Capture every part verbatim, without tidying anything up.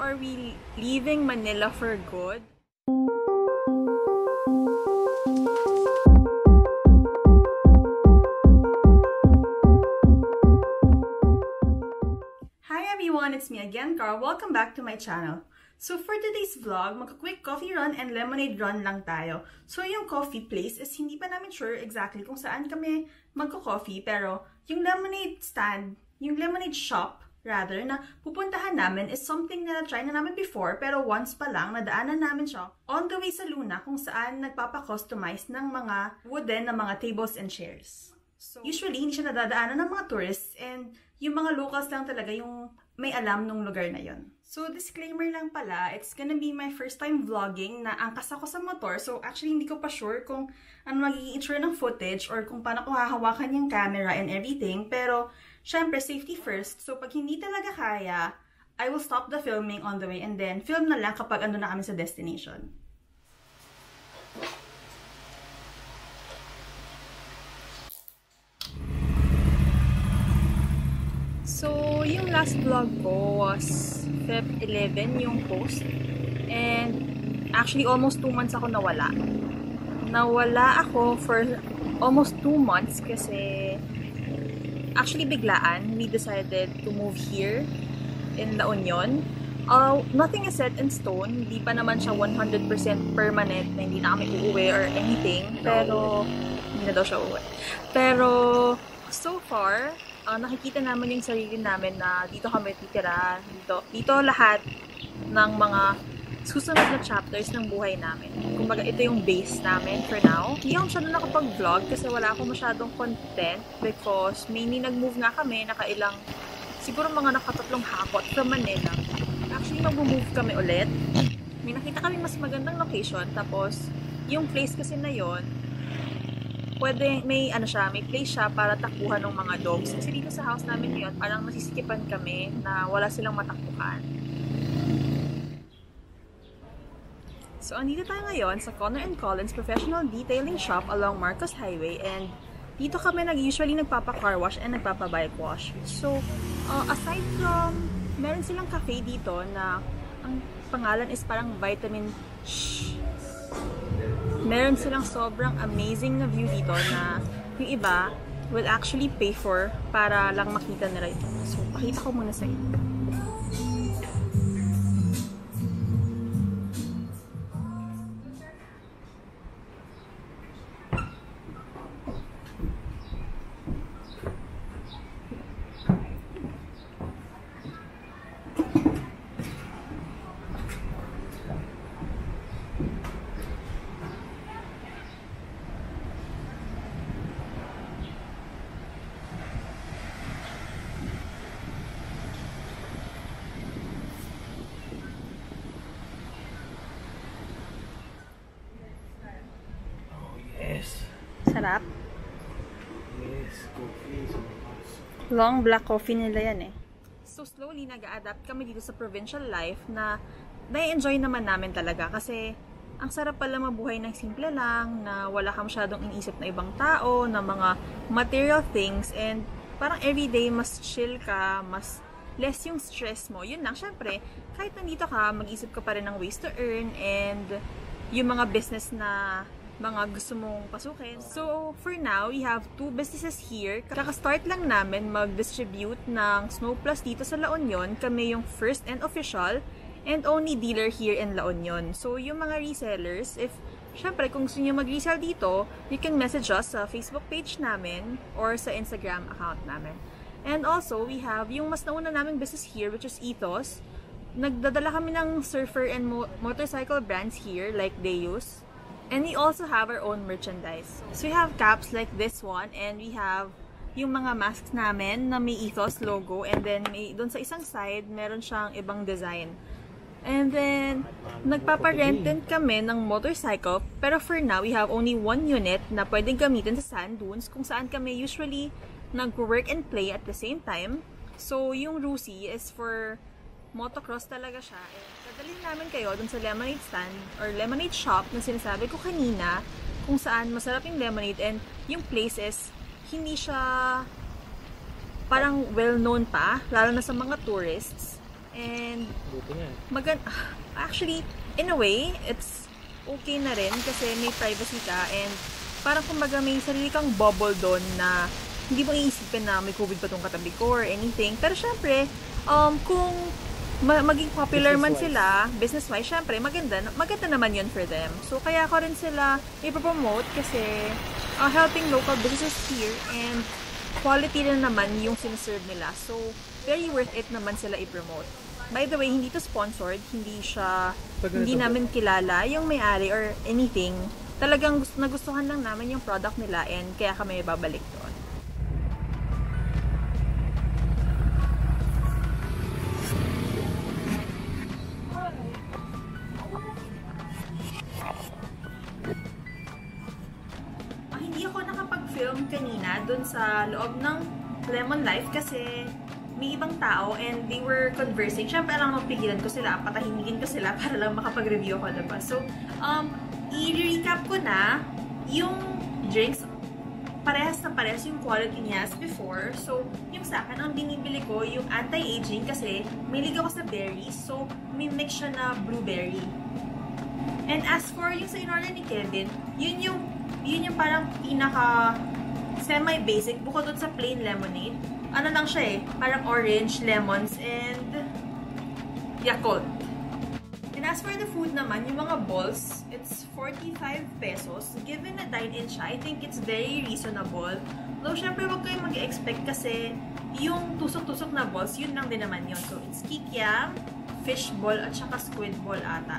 are we leaving Manila for good? Hi everyone, it's me again, Carl. Welcome back to my channel. So for today's vlog, magka-quick coffee run and lemonade run lang tayo. So yung coffee place is hindi pa namin sure exactly kung saan kami magko-coffee, pero yung lemonade stand, yung lemonade shop rather, na pupuntahan namin is something na na-try na namin before, pero once pa lang, nadaanan namin siya on the way sa Luna kung saan nagpapa-customize ng mga wooden na mga tables and chairs. So usually, hindi siya nadadaanan ng mga tourists and yung mga locals lang talaga yung may alam nung lugar na yon. So, disclaimer lang pala, it's gonna be my first time vlogging na angkas ako sa motor. So, actually, hindi ko pa sure kung ano magiging itsura ng footage or kung paano ko hahawakan yung camera and everything. Pero, syempre, safety first. So, pag hindi talaga kaya, I will stop the filming on the way and then film na lang kapag ando na kami sa destination. So, yung last vlog ko was February eleventh, yung post. And, actually, almost two months ako nawala. Nawala ako for almost two months kasi actually biglaan, we decided to move here in La Union. Uh, nothing is set in stone. Hindi pa naman siya one hundred percent permanent na hindi na kami uuwi or anything. Pero, hindi na daw siya uuwi. Pero, so far, Uh, nakikita naman yung sarili namin na dito kami titira, dito, dito lahat ng mga susunod na chapters ng buhay namin. Kumbaga, ito yung base namin for now. Hindi ako masyadong nakapag-vlog kasi wala akong masyadong content because mainly nag-move nga kami, nakailang, siguro mga nakatatlong hakot from Manila. Actually, mag-move kami ulit. May nakita kami mas magandang location, tapos yung place kasi na yon, pwede, may ano siya, may place siya para takbuhan ng mga dogs. Kasi dito sa house namin ngayon, parang masisikipan kami na wala silang matakbuhan. So, andito tayo ngayon sa Connor and Collins Professional Detailing Shop along Marcos Highway, and dito kami nag-usually nagpapa-car wash and nagpapa-bike wash. So, uh, aside from, meron silang cafe dito na ang pangalan is parang Vitamin Shh. Meron silang sobrang amazing na view dito na yung iba will actually pay for para lang makita nila ito. So, pakita ko muna sa inyo. Sarap. Yes, coffee. Long black coffee nila yan eh. So slowly nag-a-adapt kami dito sa provincial life na na-enjoy naman namin talaga kasi ang sarap pala mabuhay ng simple lang, na wala kang masyadong iniisip na ibang tao, na mga material things, and parang everyday mas chill ka, mas less yung stress mo. Yun lang, syempre, kahit nandito ka, mag-isip ka pa rin ng ways to earn and yung mga business na mga gusto mong pasukin. So, for now, we have two businesses here. Kaka-start lang namin mag-distribute ng Snow Plus dito sa La Union. Kami yung first and official and only dealer here in La Union. So, yung mga resellers, if, syempre, kung gusto nyo mag-resell dito, you can message us sa Facebook page namin or sa Instagram account namin. And also, we have yung mas nauna naming business here, which is Ethos. Nagdadala kami ng surfer and mo motorcycle brands here, like Deus. And we also have our own merchandise. So we have caps like this one, and we have yung mga masks namin na may Ethos logo, and then may doon sa isang side meron siyang ibang design. And then nagpapa-rent din kami ng motorcycle, pero for now we have only one unit na pwedeng gamitin sa sand dunes kung saan kami usually nag-work and play at the same time. So yung Rusi is for motocross talaga siya. Eh, dadalhin namin kayo dun sa lemonade stand or lemonade shop na sinasabi ko kanina kung saan masarap yung lemonade, and yung place is hindi siya parang well-known pa, lalo na sa mga tourists. And buti nga. Magan actually, in a way, it's okay na rin kasi may privacy ka and parang kumbaga may sarili kang bubble doon na hindi mo iisipin na may COVID pa tong katabi ko or anything. Pero syempre, um, kung ma maging popular man sila, business-wise, syempre, maganda, maganda naman yun for them. So, kaya ko rin sila ipopromote kasi uh, helping local businesses here and quality rin naman yung sinaserve nila. So, very worth it naman sila i-promote. By the way, hindi to sponsored, hindi siya, hindi namin kilala yung may-ari or anything. Talagang nagustuhan lang namin yung product nila and kaya kami babalik doon. Ah, hindi ako nakapag-film kanina doon sa loob ng Lemon Life kasi may ibang tao and they were conversing. Siyempre, alam mo, pigilan ko sila, patahimigin ko sila para lang makapag-review ako, diba? So, um, i-recap ko na yung drinks, parehas na parehas yung quality niya as before. So, yung sa akin, ang binibili ko, yung anti-aging kasi may liga ko sa berries. So, may mix siya na blueberry. And as for yung sa in-order ni Kevin, yun yung, yun yung parang pinaka semi-basic, bukod doon sa plain lemonade. Ano lang siya eh, parang orange, lemons, and Yakult. And as for the food naman, yung mga balls, it's forty-five pesos. Given na dine-in siya, I think it's very reasonable. Though, syempre, huwag kayong mag-expect kasi yung tusok-tusok na balls, yun lang din naman yun. So, it's kikiam, fish ball, at saka squid ball ata.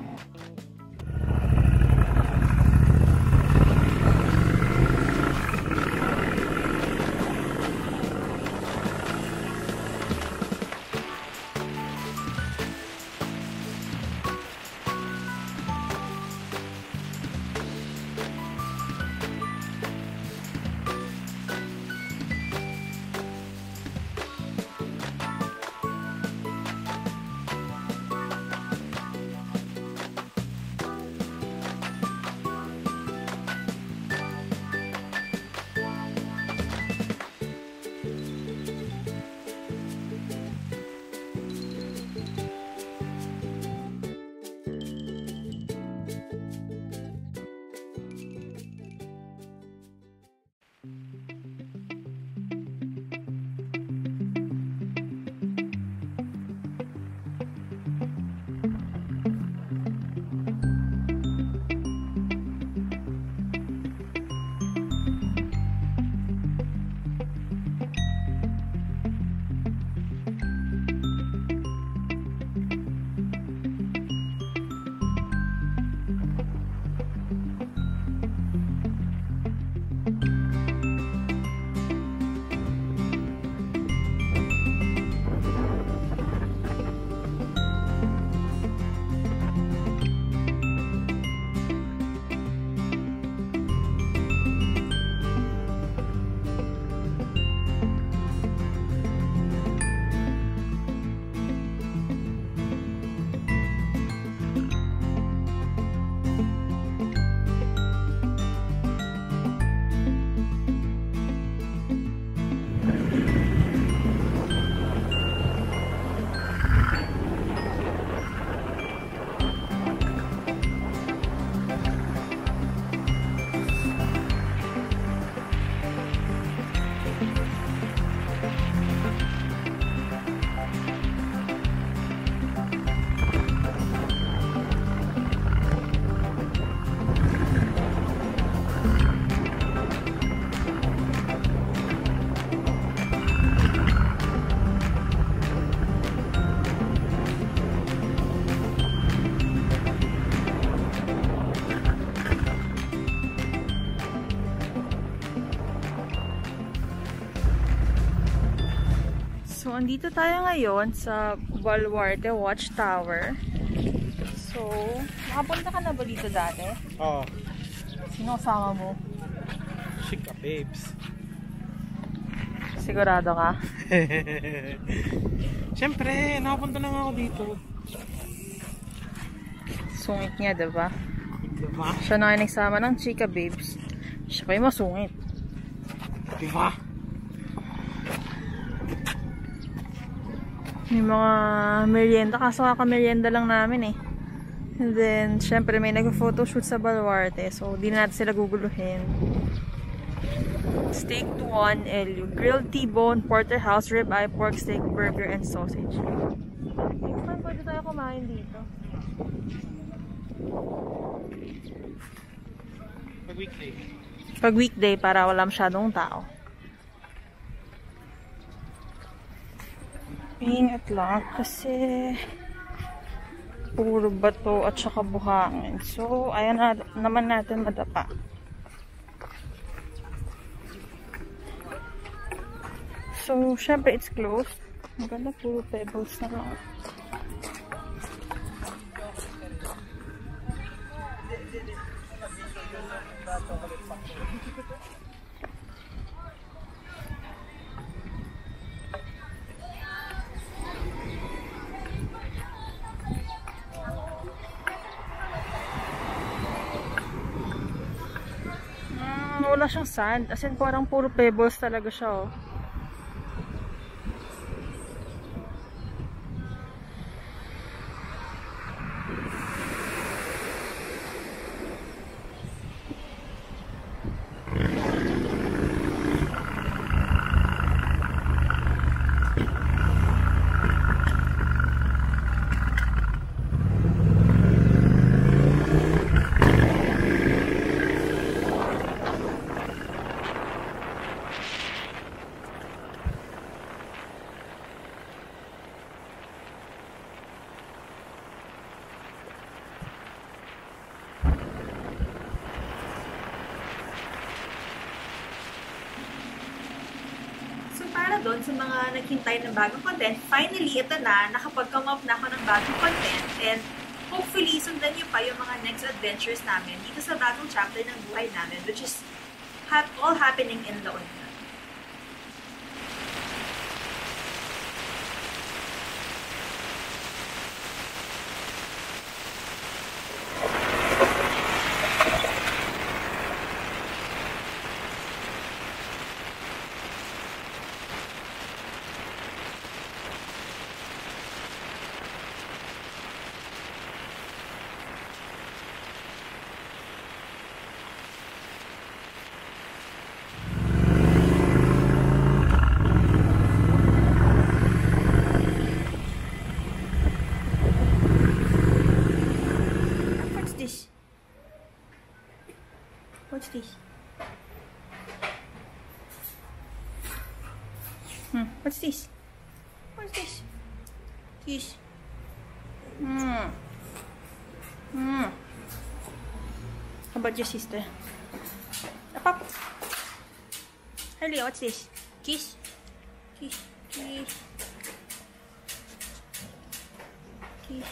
So, andito tayo ngayon sa Baluarte Watchtower. So, nakapunta ka na ba dito dati? Oo. Sino kasama mo? Chika babes. Sigurado ka? Siyempre, nakapunta na nga ako dito. Sungit niya, diba? Diba? Siya na nga nagsama ng chika babes. Siya kayo masungit. Diba? May mga merienda. Kaso kaka-merienda lang namin eh. And then, syempre may nag-photoshoot sa Baluarte. So, di na natin sila guguluhin. Steak to one L U. Grilled T-bone, porterhouse, ribeye, pork steak, burger, and sausage. Next time, pwede tayo kumain dito. Pag weekday. Pag weekday, para wala masyadong tao. Ingat lang kasi puro bato at saka buhangin. So, ayan na naman natin madapa. So, syempre it's closed. Ang ganda, puro pebbles na lang. Wala siyang sand. As in, parang puro pebbles talaga siya, oh. Para doon sa mga naghintay ng bagong content, finally, ito na, nakapag-come up na ako ng bagong content, and hopefully, sundan nyo pa yung mga next adventures namin dito sa bagong chapter ng buhay namin, which is ha all happening in La Union. What's this? Hmm, what's this? What's this? This. Hmm. Hmm. How about your sister? A pop. Hey Leo, what's this? Kiss? Kiss. Kiss. Kiss.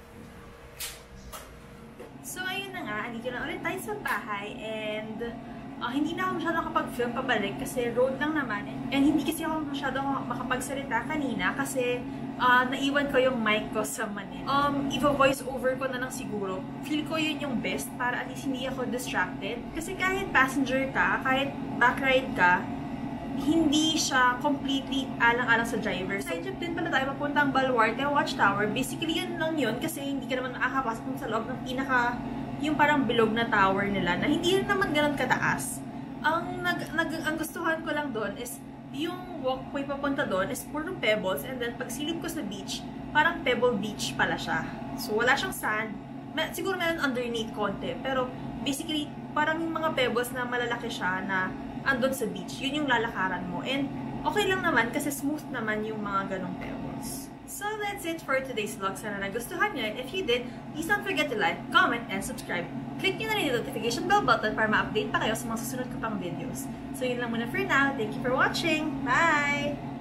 So, ayun na nga, andito na ulit tayo sa bahay, and uh, hindi na ako masyadong makapag-film pabalik kasi road lang naman, and hindi kasi ako masyadong makapagsalita kanina kasi uh, naiwan ko yung mic ko sa Manila. Um, i-voice over ko na lang siguro. Feel ko yun yung best para at least hindi ako distracted. Kasi kahit passenger ka, kahit backride ka, hindi siya completely alang-alang sa driver. Side trip din pala tayo papuntang Baluarte Watchtower. Basically, yan lang yun kasi hindi ka naman nakakapasok sa loob ng pinaka, yung parang bilog na tower nila na hindi naman ganun kataas. Ang, nag, nag, ang gustuhan ko lang doon is yung walkway papunta doon is puro pebbles, and then pag silip ko sa beach, parang pebble beach pala siya. So, wala siyang sand. May, siguro meron underneath konti, pero basically, parang yung mga pebbles na malalaki siya na andun sa beach, yun yung lalakaran mo. And okay lang naman kasi smooth naman yung mga ganong pebbles. So that's it for today's vlog. Sana nagustuhan nyo. And if you did, please don't forget to like, comment, and subscribe. Click nyo na rin yung notification bell button para ma-update pa kayo sa mga susunod ko pang videos. So yun lang muna for now. Thank you for watching. Bye!